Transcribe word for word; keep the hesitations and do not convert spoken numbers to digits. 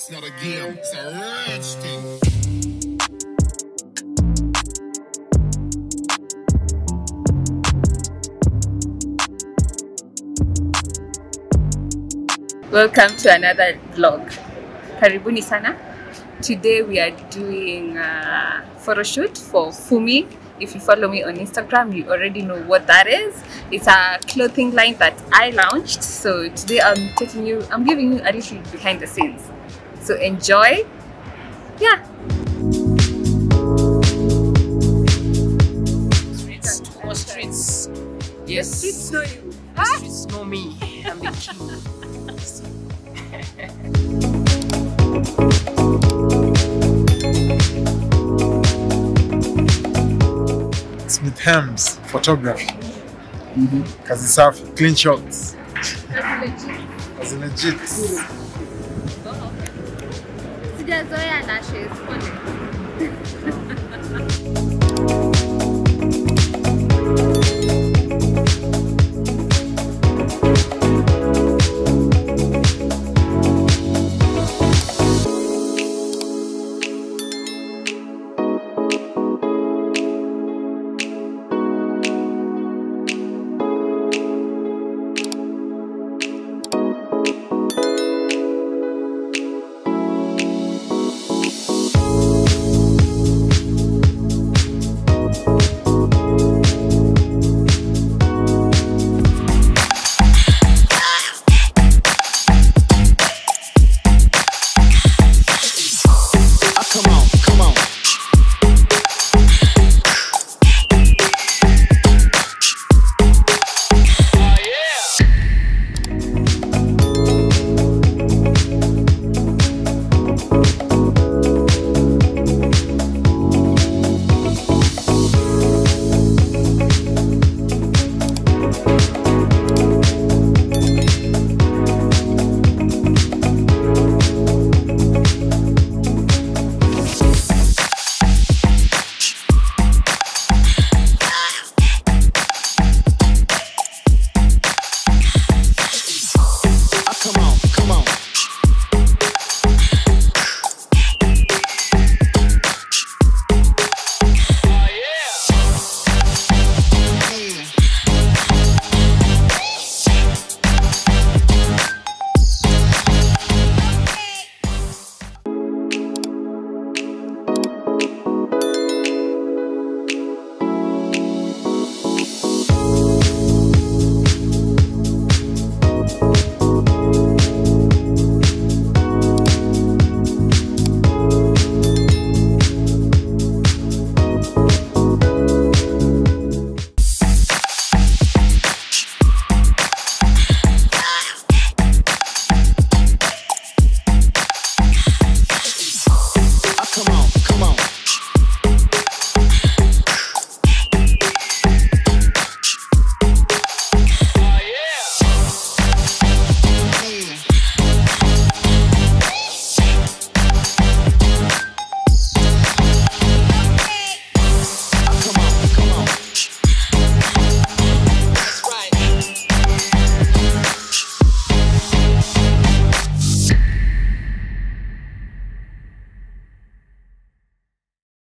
It's not a game, it's a rich thing. Welcome to another vlog. Karibuni sana. Today we are doing a photo shoot for Fumi. If you follow me on Instagram, you already know what that is. It's a clothing line that I launched. So today I'm taking you, I'm giving you a little behind the scenes. So enjoy. Yeah. Streets, two more streets. Yes. The streets know you. The streets know me. I'm the king. Smith Hems photography. Mm-hmm. Kazi safi, clean shots. As legit. Sijazoea lashes.